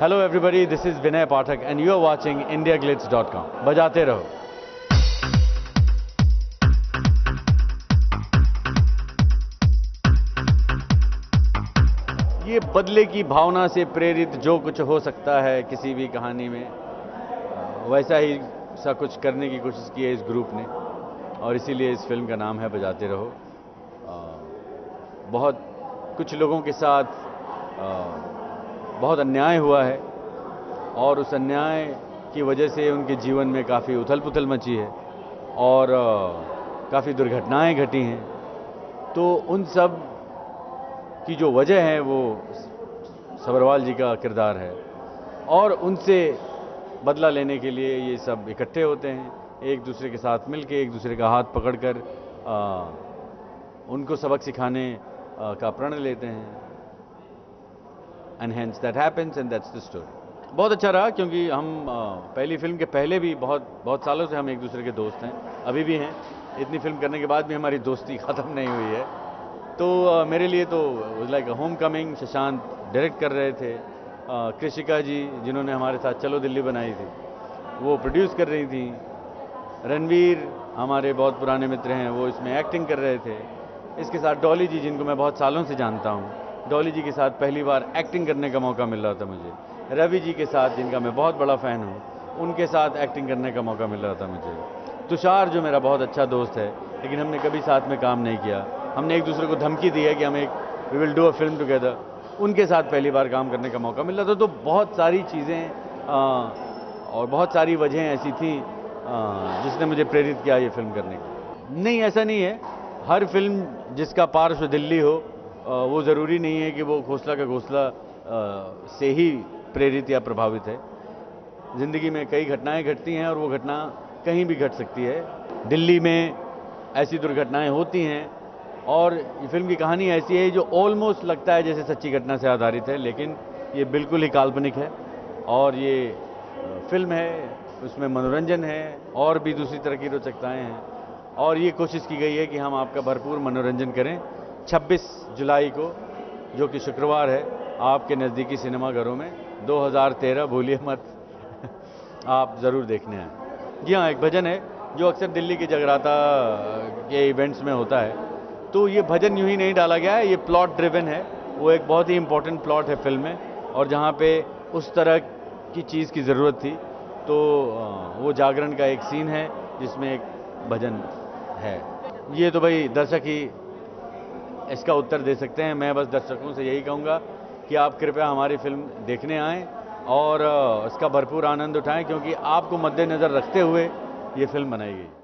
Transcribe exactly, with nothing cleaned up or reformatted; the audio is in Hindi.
Hello everybody, this is Vinay Pathak and you are watching India Glitz dot com. बजाते रहो। ये बदले की भावना से प्रेरित जो कुछ हो सकता है किसी भी कहानी में, वैसा ही सा कुछ करने की कोशिश की है इस ग्रुप ने, और इसीलिए इस फिल्म का नाम है बजाते रहो। बहुत कुछ लोगों के साथ बहुत अन्याय हुआ है और उस अन्याय की वजह से उनके जीवन में काफ़ी उथल पुथल मची है और काफ़ी दुर्घटनाएं घटी हैं। तो उन सब की जो वजह है वो सब्रवाल जी का किरदार है और उनसे बदला लेने के लिए ये सब इकट्ठे होते हैं, एक दूसरे के साथ मिलके एक दूसरे का हाथ पकड़कर उनको सबक सिखाने आ, का प्रण लेते हैं। And hence that happens and that's the story. बहुत अच्छा रहा क्योंकि हम आ, पहली फिल्म के पहले भी बहुत बहुत सालों से हम एक दूसरे के दोस्त हैं, अभी भी हैं। इतनी फिल्म करने के बाद भी हमारी दोस्ती ख़त्म नहीं हुई है। तो आ, मेरे लिए तो like homecoming. Shashant direct कर रहे थे, कृषिका जी जिन्होंने हमारे साथ चलो दिल्ली बनाई थी वो प्रोड्यूस कर रही थी, रणवीर हमारे बहुत पुराने मित्र हैं वो इसमें एक्टिंग कर रहे थे। इसके साथ डॉली जी जिनको मैं बहुत सालों से जानता हूँ, डॉली जी के साथ पहली बार एक्टिंग करने का मौका मिल रहा था मुझे। रवि जी के साथ जिनका मैं बहुत बड़ा फ़ैन हूँ, उनके साथ एक्टिंग करने का मौका मिल रहा था मुझे। तुषार जो मेरा बहुत अच्छा दोस्त है लेकिन हमने कभी साथ में काम नहीं किया, हमने एक दूसरे को धमकी दी है कि हम एक we will do a film together, उनके साथ पहली बार काम करने का मौका मिल रहा था। तो बहुत सारी चीज़ें और बहुत सारी वजहें ऐसी थी जिसने मुझे प्रेरित किया ये फिल्म करने की। नहीं, ऐसा नहीं है हर फिल्म जिसका पार्श्व दिल्ली हो वो ज़रूरी नहीं है कि वो घोंसला का घोंसला से ही प्रेरित या प्रभावित है। ज़िंदगी में कई घटनाएं घटती हैं और वो घटना कहीं भी घट सकती है। दिल्ली में ऐसी दुर्घटनाएं होती हैं और ये फिल्म की कहानी ऐसी है जो ऑलमोस्ट लगता है जैसे सच्ची घटना से आधारित है, लेकिन ये बिल्कुल ही काल्पनिक है। और ये फिल्म है, उसमें मनोरंजन है और भी दूसरी तरह की रोचकताएँ हैं और ये कोशिश की गई है कि हम आपका भरपूर मनोरंजन करें। छब्बीस जुलाई को जो कि शुक्रवार है, आपके नज़दीकी सिनेमाघरों में दो हज़ार तेरह भूलिए मत आप ज़रूर देखने आए। जी हाँ, एक भजन है जो अक्सर दिल्ली के जगराता के इवेंट्स में होता है। तो ये भजन यूं ही नहीं डाला गया है, ये प्लॉट ड्रिवन है। वो एक बहुत ही इम्पोर्टेंट प्लॉट है फिल्म में और जहाँ पे उस तरह की चीज़ की ज़रूरत थी तो वो जागरण का एक सीन है जिसमें एक भजन है। ये तो भाई दर्शक ही इसका उत्तर दे सकते हैं। मैं बस दर्शकों से यही कहूँगा कि आप कृपया हमारी फिल्म देखने आएँ और इसका भरपूर आनंद उठाएं क्योंकि आपको मद्देनज़र रखते हुए ये फिल्म बनाई गई।